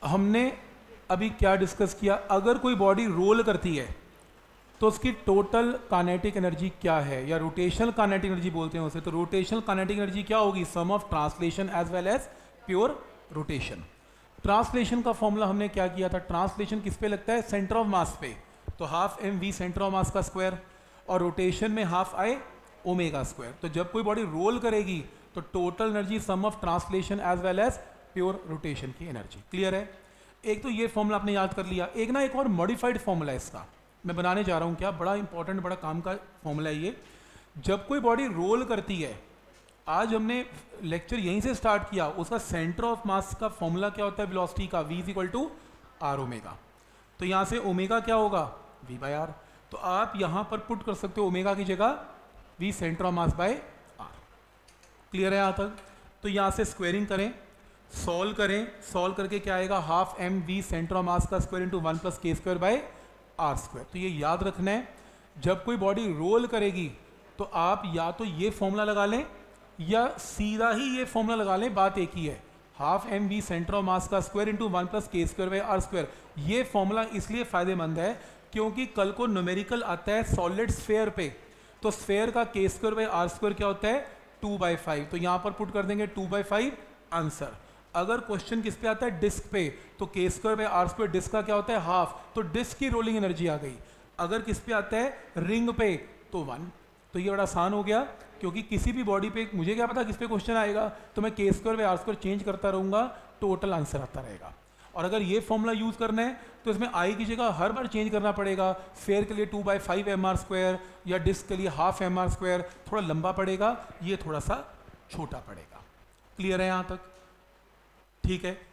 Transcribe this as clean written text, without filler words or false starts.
हमने अभी क्या डिस्कस किया, अगर कोई बॉडी रोल करती है तो उसकी टोटल काइनेटिक एनर्जी क्या है, या रोटेशनल काइनेटिक एनर्जी बोलते हैं उसे। तो रोटेशनल काइनेटिक एनर्जी क्या होगी, sum of translation as well as pure rotation. Translation का फॉर्मूला हमने क्या किया था, ट्रांसलेशन किस पे लगता है, सेंटर ऑफ मास पे, तो half M V center of mass का स्क्वायर, और रोटेशन में हाफ आई ओमेगा स्क्वायर। तो जब कोई बॉडी रोल करेगी तो total energy sum of translation as well as pure rotation की एनर्जी। क्लियर है। एक तो ये फॉर्मूला आपने याद कर लिया। एक और मॉडिफाइड फॉर्मूला है इसका मैं बनाने जा रहा हूँ, क्या बड़ा इंपॉर्टेंट बड़ा काम का फॉर्मूला है ये। जब कोई बॉडी रोल करती है, आज हमने लेक्चर यहीं से स्टार्ट किया, उसका सेंटर ऑफ मास का फॉर्मूला क्या होता है वेलोसिटी का, v is equal to R omega. तो यहाँ से ओमेगा क्या होगा, v बाय आर। तो आप यहाँ पर पुट कर सकते हो ओमेगा की जगह v center of mass by R. Clear है यहाँ तक। तो यहाँ से स्क्वेयरिंग करें, सॉल्व करें, सॉल्व करके क्या आएगा, half M V center of mass का square into 1 plus K square by R square. तो ये याद रखना है, जब कोई बॉडी रोल करेगी तो आप या तो ये फॉर्मूला लगा लें या सीधा ही ये फॉर्मूला लगा लें, बात एक ही है, half M V center of mass का square into 1 plus K square by R square. ये फॉर्मूला इसलिए फायदेमंद है क्योंकि कल को न्यूमेरिकल आता है सॉलिड स्फेयर पे, तो स्फेयर का के स्क्वायर बाय आर स्क्वायर क्या होता है, 2/5। तो यहाँ पर पुट कर देंगे 2/5 आंसर। अगर क्वेश्चन किस पे आता है, डिस्क पे, तो K square by R square disk का क्या होता है, हाफ, तो डिस्क की रोलिंग एनर्जी आ गई। अगर किस पे आता है, रिंग पे, तो 1। तो ये बड़ा आसान हो गया, क्योंकि किसी भी बॉडी पे मुझे क्या पता किस पे क्वेश्चन आएगा, तो मैं K square by R square change करता रहूँगा, टोटल आंसर आता रहेगा। और अगर ये फॉर्मूला यूज़ करना है तो इसमें आई की जगह हर बार चेंज करना पड़ेगा। स्फेयर के लिए 2/5 mr स्क्वायर या डिस्क के लिए हाफ mr स्क्वायर, थोड़ा लंबा पड़ेगा, ये थोड़ा सा छोटा पड़ेगा। क्लियर है यहाँ तक, ठीक है।